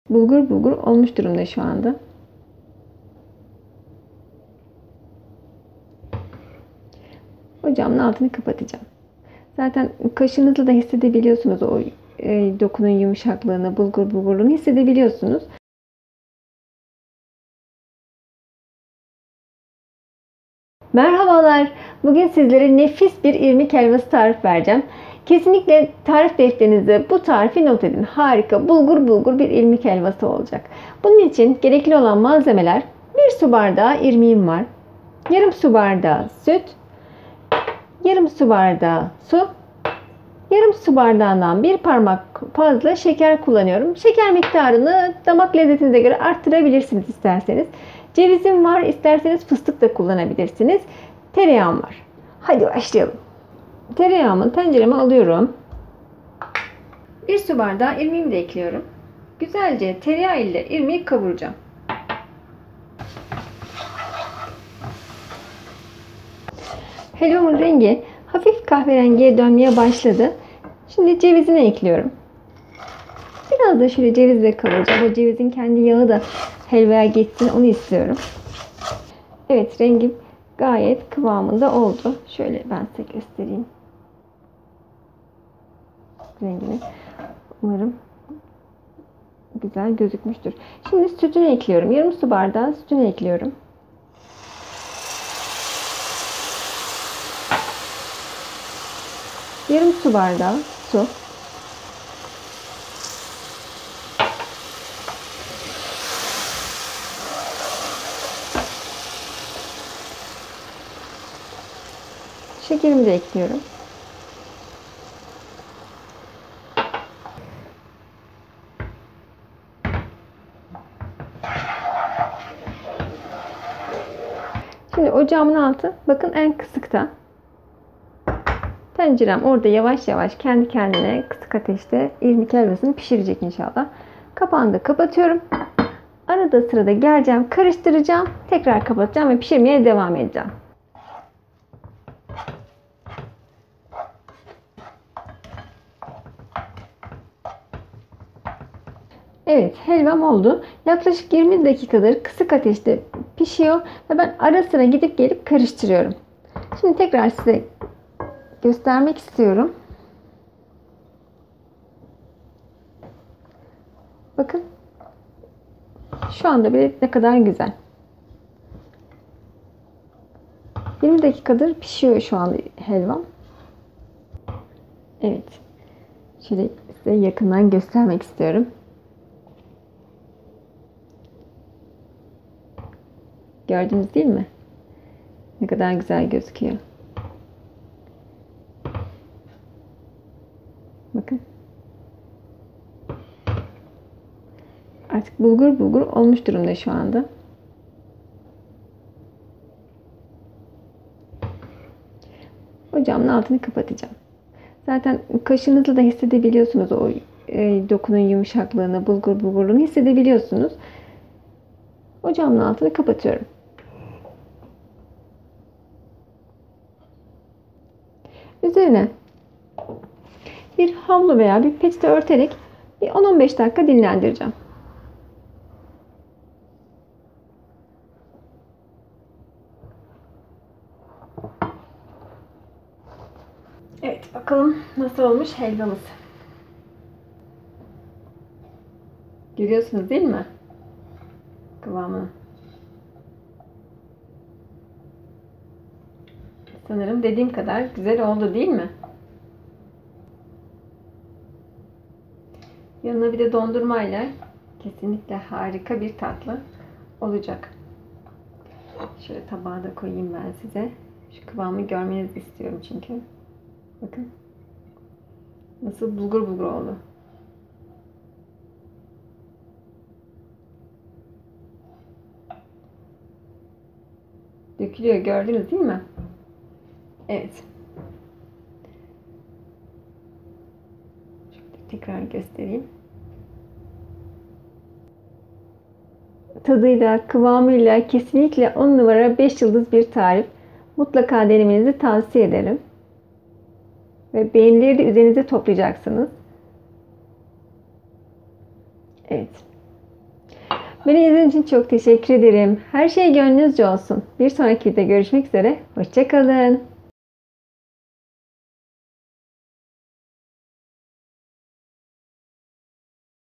bulgur bulgur olmuş durumda şu anda. Ocağımın altını kapatacağım. Zaten kaşınızla da hissedebiliyorsunuz o dokunun yumuşaklığını, bulgur bulgurluğunu hissedebiliyorsunuz. Merhabalar. Bugün sizlere nefis bir irmik helvası tarif vereceğim. Kesinlikle tarif defterinize bu tarifi not edin. Harika, bulgur bulgur bir irmik helvası olacak. Bunun için gerekli olan malzemeler: 1 su bardağı irmiğim var. Yarım su bardağı süt. Yarım su bardağı su. Yarım su bardağından bir parmak fazla şeker kullanıyorum. Şeker miktarını damak lezzetinize göre arttırabilirsiniz isterseniz. Cevizim var, isterseniz fıstık da kullanabilirsiniz. Tereyağım var. Hadi başlayalım. Tereyağımı tencereme alıyorum. 1 su bardağı irmiğimi de ekliyorum. Güzelce tereyağı ile irmiği kavuracağım. Helvamın rengi hafif kahverengiye dönmeye başladı. Şimdi cevizini ekliyorum. Biraz da şöyle cevizle kavuracağım. O cevizin kendi yağı da helvaya geçsin, onu istiyorum. Evet, rengim gayet kıvamında oldu. Şöyle ben size göstereyim rengini. Umarım güzel gözükmüştür. Şimdi sütünü ekliyorum. Yarım su bardağı sütünü ekliyorum. Yarım su bardağı su. Şekerimi de ekliyorum. Şimdi ocağımın altı bakın en kısıkta. Tencerem orada yavaş yavaş kendi kendine kısık ateşte irmik helvasını pişirecek inşallah. Kapağını da kapatıyorum. Arada sırada geleceğim, karıştıracağım, tekrar kapatacağım ve pişirmeye devam edeceğim. Evet, helvam oldu. Yaklaşık 20 dakikadır kısık ateşte pişiyor ve ben ara sıra gidip gelip karıştırıyorum. Şimdi tekrar size göstermek istiyorum. Bakın. Şu anda bile ne kadar güzel. 20 dakikadır pişiyor şu anda helvam. Evet. Şöyle size yakından göstermek istiyorum. Gördünüz değil mi? Ne kadar güzel gözüküyor. Bakın. Artık bulgur bulgur olmuş durumda şu anda. Ocağımın altını kapatacağım. Zaten kaşınızla da hissedebiliyorsunuz o dokunun yumuşaklığını, bulgur bulgurluğunu hissedebiliyorsunuz. Ocağımın altını kapatıyorum. Üzerine bir havlu veya bir peçete örterek bir 10-15 dakika dinlendireceğim. Evet, bakalım nasıl olmuş helvamız. Görüyorsunuz değil mi? Kıvamını. Sanırım dediğim kadar güzel oldu değil mi? Yanına bir de dondurmayla kesinlikle harika bir tatlı olacak. Şöyle tabağa da koyayım ben size. Şu kıvamı görmenizi istiyorum çünkü. Bakın. Nasıl bulgur bulgur oldu. Dökülüyor, gördünüz değil mi? Evet. Şöyle tekrar göstereyim. Tadıyla, kıvamıyla kesinlikle 10 numara 5 yıldız bir tarif. Mutlaka denemenizi tavsiye ederim. Ve beğenileri de üzerinize toplayacaksınız. Evet. Beni izlediğiniz için çok teşekkür ederim. Her şey gönlünüzce olsun. Bir sonraki videoda görüşmek üzere. Hoşça kalın.